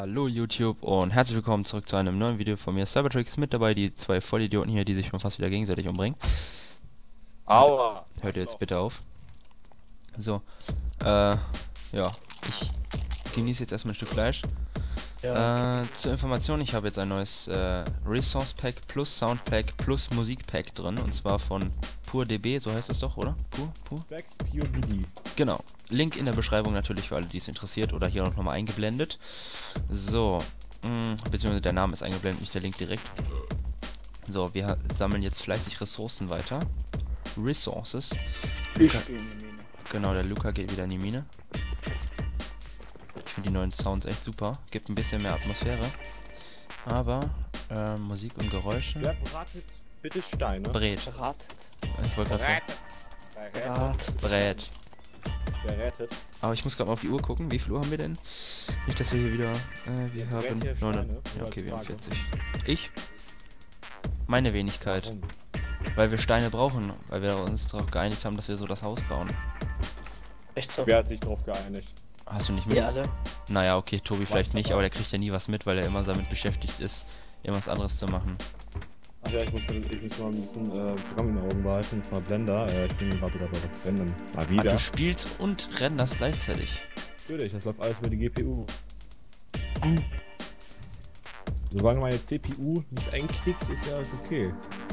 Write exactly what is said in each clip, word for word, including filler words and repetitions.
Hallo YouTube und herzlich willkommen zurück zu einem neuen Video von mir, Cybertrix, mit dabei die zwei Vollidioten hier, die sich schon fast wieder gegenseitig umbringen. Aua! Hört ihr jetzt bitte auf. So, äh, ja, ich genieße jetzt erstmal ein Stück Fleisch. Ja. Äh, zur Information, ich habe jetzt ein neues äh, Resource Pack plus Sound Pack plus Musik Pack drin, und zwar von PurDB, so heißt es doch, oder? Pur? Pur? Specs Pure B D. Genau. Link in der Beschreibung natürlich für alle, die es interessiert, oder hier auch nochmal eingeblendet. So, mh, beziehungsweise der Name ist eingeblendet, nicht der Link direkt. So, wir sammeln jetzt fleißig Ressourcen weiter. Resources. Ich Luca, gehe in die Mine. genau, der Luca geht wieder in die Mine. Ich finde die neuen Sounds echt super. Gibt ein bisschen mehr Atmosphäre. Aber, äh, Musik und Geräusche. Wer bratet bitte Steine? Brät. Ratet. Ich wollte gerade sagen. Berät. Ratet. Brät. Berät. Aber ich muss gerade mal auf die Uhr gucken. Wie viel Uhr haben wir denn? Nicht, dass wir hier wieder... Äh, wir Wer haben... brät hier neun, Steine? ja, Nur okay, als wir haben Frage. vierzig. Ich? Meine Wenigkeit. Warum? Weil wir Steine brauchen. Weil wir uns darauf geeinigt haben, dass wir so das Haus bauen. Echt so? Wer hat sich darauf geeinigt? Hast du nicht mit? Wir alle. Naja, okay, Tobi vielleicht nicht, dabei? aber der kriegt ja nie was mit, weil er immer damit beschäftigt ist, irgendwas anderes zu machen. Ach ja, ich muss, mir- ich muss mal ein bisschen äh, Programm in den Augen behalten, und zwar Blender. Äh, ich bin gerade wieder bei was Blenden. Mal Ach, wieder. du spielst und renderst gleichzeitig. Natürlich, das läuft alles über die G P U. Solange meine C P U nicht einklickt, ist ja alles okay.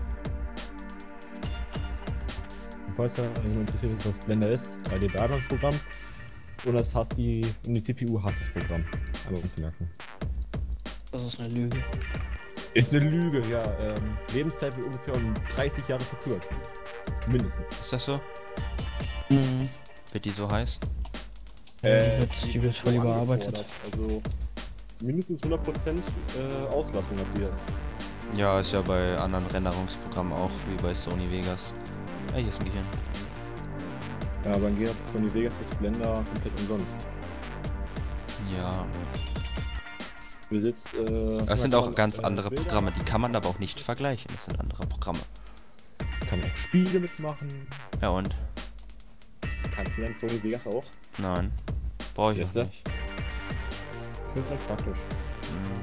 Und falls da jemand interessiert ist, was Blender ist, drei D-Bearbeitungsprogramm. Und das hasst die, und die C P U hasst das Programm. Aber uns merken. Das ist eine Lüge. Ist eine Lüge, ja. Ähm, Lebenszeit wird ungefähr um dreißig Jahre verkürzt. Mindestens. Ist das so? Mhm. Wird die so heiß? Ja, die wird, die wird voll so überarbeitet. angefordert. Also mindestens hundert Prozent äh, Auslassung habt ihr. Ja, ist ja bei anderen Renderungsprogrammen auch, wie bei Sony Vegas. Ah, hier ist ein Gehirn. Ja, aber im Gegensatz zu Sony Vegas ist Blender komplett umsonst. Ja. Du besitzt, äh, Das sind auch ganz andere Bilder, Programme, die kann man aber auch nicht vergleichen. Das sind andere Programme. Kann auch Spiele mitmachen. Ja und? Kannst du dann Sony Vegas auch? Nein. Brauche ich Ist auch das? nicht. Ich find's halt praktisch. Hm.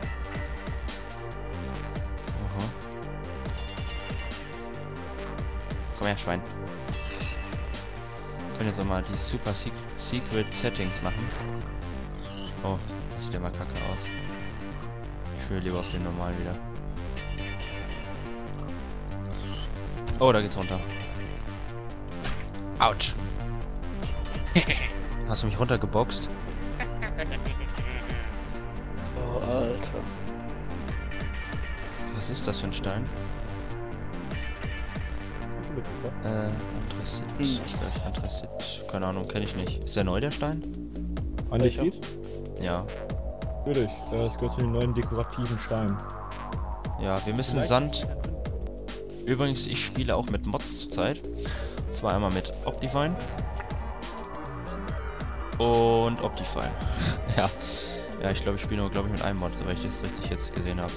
Aha. Komm her, Schwein. Wir können jetzt auch mal die Super Sec Secret Settings machen. Oh, das sieht ja mal kacke aus. Ich will lieber auf den normalen wieder. Oh, da geht's runter. Autsch. Hast du mich runtergeboxt? Oh, Alter. Was ist das für ein Stein? Kannst du mit, oder? Äh, Anthrazit. Hm. Ich weiß, Anthrazit. Keine Ahnung, kenne ich nicht. Ist der neu, der Stein? Andezit? Ja. Natürlich. Äh, es gehört zu den neuen dekorativen Steinen. Ja, wir müssen Vielleicht- Sand. Übrigens, ich spiele auch mit Mods zurzeit. Und zwar einmal mit Optifine. Und Optifine. ja. Ja, ich glaube, ich spiele nur, glaube ich, mit einem Mod, soweit ich das richtig jetzt gesehen habe.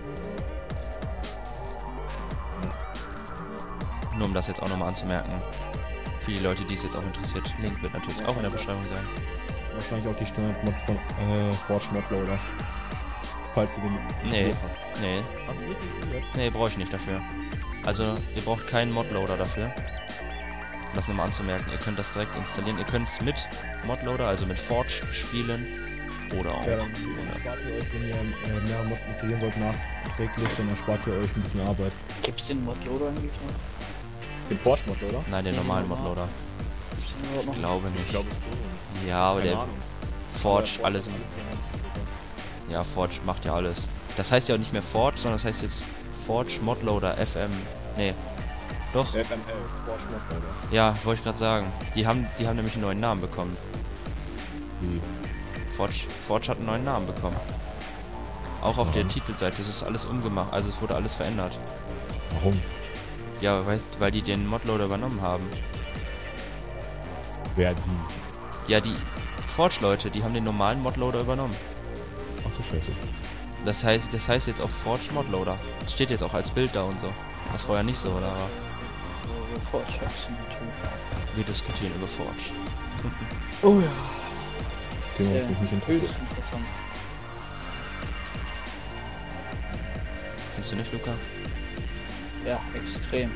Nur um das jetzt auch nochmal anzumerken. Für die Leute, die es jetzt auch interessiert. Link wird natürlich auch in der Beschreibung sein. Wahrscheinlich auch die Standard-Mods von äh, Forge Modloader. Falls du den Nee. installiert hast. Nee, Hast du nicht installiert? nee, brauche ich nicht dafür. Also, ihr braucht keinen Modloader dafür. Um das nochmal anzumerken, ihr könnt das direkt installieren. Ihr könnt es mit Modloader, also mit Forge spielen. Oder auch. Ja, dann ohne. erspart ihr euch, wenn ihr äh, mehrere Mods installieren wollt, nachträglich, dann erspart ihr euch ein bisschen Arbeit. Gibt's den Modloader eigentlich noch? Den Forge Modloader? Nein, den Ja, normalen normal. Modloader. Gibt's den überhaupt noch? Ich glaube Ich nicht. glaube schon. Ja, aber Keine der Ahnung. Forge, Aber alles. vorhanden. Ja, Forge macht ja alles. Das heißt ja auch nicht mehr Forge, sondern das heißt jetzt Forge Modloader F M. Nee. Doch. F M L, Forge Modloader. Ja, wollte ich gerade sagen. Die haben, die haben nämlich einen neuen Namen bekommen. Wie? Forge, Forge hat einen neuen Namen bekommen. Auch auf der Warum? Titelseite. Das ist alles umgemacht. Also es wurde alles verändert. Warum? Ja, weißt, weil die den Modloader übernommen haben. Wer die? Ja, die Forge-Leute, die haben den normalen Modloader übernommen. Ach du Scheiße. Das heißt, das heißt jetzt auch Forge Modloader. Das steht jetzt auch als Bild da und so. Was vorher nicht so, oder? So, Forge hat's natürlich. Wir diskutieren über Forge. Oh ja. Thema, was Sehr mich nicht interessiert. höchst interessant. Findest du nicht, Luca? Ja, extrem.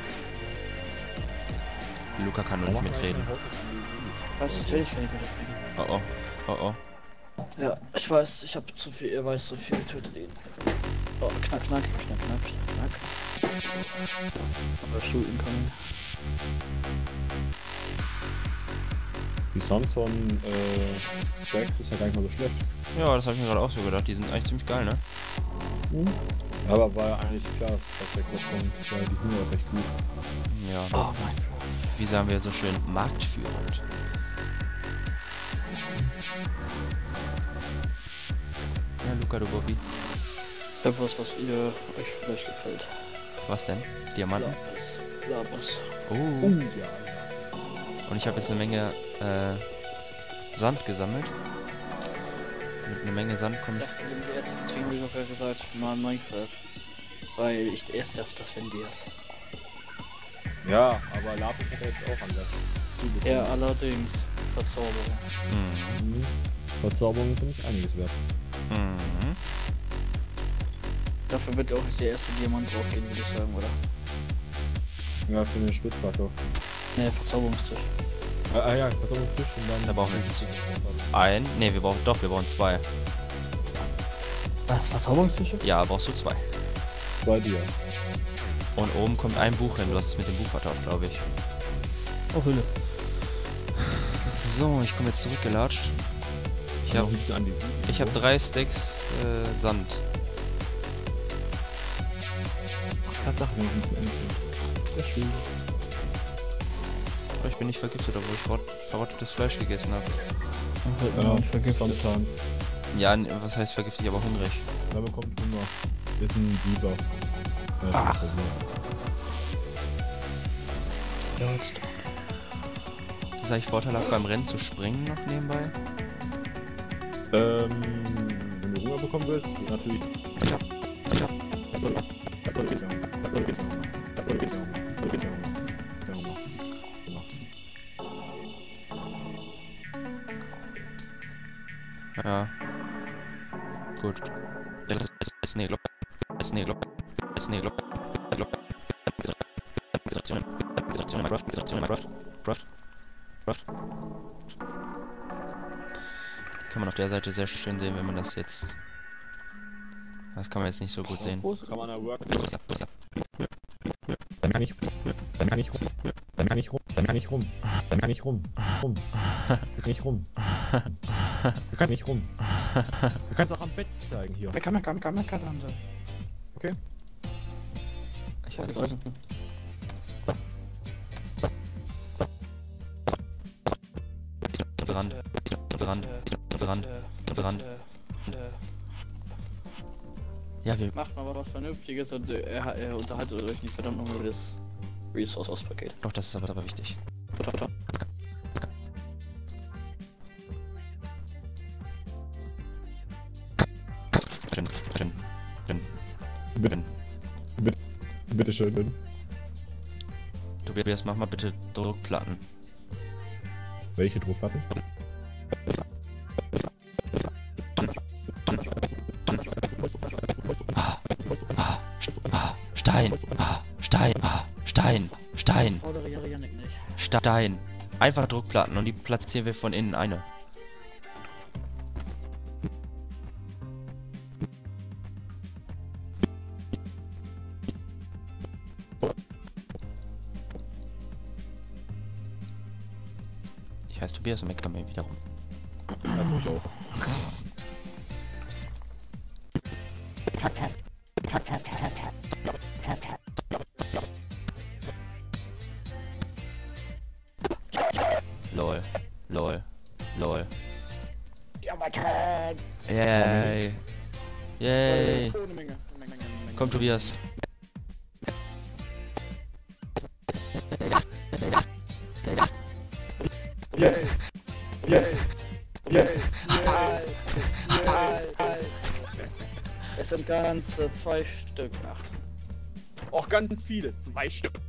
Luca kann nur nicht mitreden. Was? Natürlich kann ich nicht reden. Oh oh. Oh oh. Ja, ich weiß, ich habe zu viel, ihr weiß zu viel zu reden. Oh, knack, knack, knack, knack, knack. Aber shooten können. Die Sounds von äh, Specs ist ja gar nicht mal so schlecht. Ja, das habe ich mir gerade auch so gedacht. Die sind eigentlich ziemlich geil, ne? Mhm. Aber war ja eigentlich klar, dass Specs was kommt, weil die sind ja auch recht gut. Ja. Oh mein Gott. Wie sagen wir so schön? Marktführend. Ja, Luca, du Bobby. Etwas, was ihr euch vielleicht gefällt. Was denn? Diamanten? Labras. Labras. Oh. Oh, ja, Und ich habe jetzt eine Menge äh, Sand gesammelt. Mit einer Menge Sand komme Ja, ich. jetzt deswegen habe ich auch ja gesagt, mal Minecraft. Weil ich erst dachte, das wenn die ist. ja. Ja, aber Lapis hat er jetzt auch anders. Ja, allerdings. Verzauberung. Mhm. Mhm. Verzauberung ist nämlich einiges wert. Mhm. Dafür wird auch der erste Diamant draufgehen, würde ich sagen, oder? Ja, für eine Spitzhacke. Ne, Verzauberungstisch. Ah, ah ja, Verzauberungstisch und dann... Da brauchen wir jetzt ein. Ne, wir brauchen doch, wir brauchen zwei. Was, Verzauberungstische? Ja, brauchst du zwei. Zwei Dias. Und oben kommt ein Buch hin. Du hast es mit dem Buch vertauscht, glaube ich. Oh, Hülle. So, ich komme jetzt zurückgelatscht. Ich Ja, habe ein bisschen an die Siege. ich hab drei Stacks äh, Sand. Ach, Tatsache, wir haben ein bisschen anziehen. Sehr schön. Aber ich bin nicht vergiftet, obwohl ich verrot- verrottetes Fleisch gegessen habe. Ja, sometimes. Ja, n- was heißt vergiftet? Ich aber hungrig. Da bekommt Hunger. Wir sind ein Biber. Ja, Ach. Ja, jetzt. Ist eigentlich vorteilhaft beim Rennen zu springen noch nebenbei? Ähm, wenn du Hunger bekommen willst, natürlich. Ja. Gut. Das ist, ist, ist Neglo. Ist Neglo. Ist Neglo. Neglo. Kann man auf der Seite sehr schön sehen, wenn man das jetzt... Das kann man jetzt nicht so gut sehen. Wo ist Kann man da work? Dann kann ich, dann kann ich rum, dann kann ich rum, dann kann ich rum, dann kann ich rum, rum, dann kann ich rum, du kannst nicht rum. Du kannst auch am Bett zeigen hier. Mecker, mecker, mecker, mecker, dann so. Okay. Ich weiß Also, dran, dran, dran, dran. Ja, wir... Macht mal was Vernünftiges und äh, er, er unterhaltet euch nicht verdammt noch über das Resource-Paket. Doch, das ist aber, aber wichtig. Drin, drin, drin, Bitte, bitte, bitte schön. Tobias, mach mal bitte Druckplatten. Welche Druckplatten? Ah, ah, ah, Stein, ah, Stein, ah, Stein, Stein, Fordere Janik nicht. Stein. Einfach Druckplatten und die platzieren wir von innen eine. Ich heiße Tobias und meckere mir wieder rum. Ja, tue ich auch. Lol, lol, lol. Ja, Mann. Yay. Yay. Ohne Menge. Menge, Menge, Menge. Komm, Tobias. Yes! Yes! Yes! Halt, halt, halt. Es sind ganze zwei Stück. Ach, Auch ganz viele, zwei Stück.